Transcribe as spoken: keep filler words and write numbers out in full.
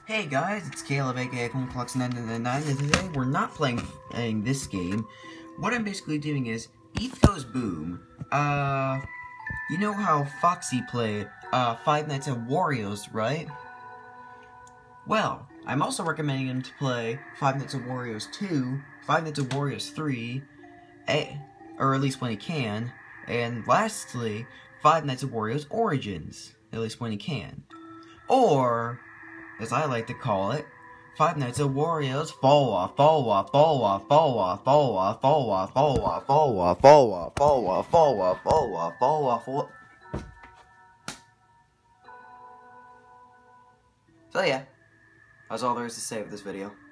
Hey guys, it's Caleb aka Clocks nine nine nine, and today we're not playing, playing this game. What I'm basically doing is EthGoesBoom. Uh, you know how Foxy played uh, Five Nights at Wario's, right? Well, I'm also recommending him to play Five Nights at Wario's two, Five Nights at Wario's three, a, or at least when he can, and lastly, Five Nights at Wario's Origins, at least when he can. Or, as I like to call it, Five Nights at Wario's Fall Off, Fall Off, Fall Off, Fall Off, Fall Off, Fall Off, Fall Off, Fall Off, Fall Off, Fall Off, Fall Off, Fall Off, Fall Off, Fall Off. So yeah, that's all there is to say with this video.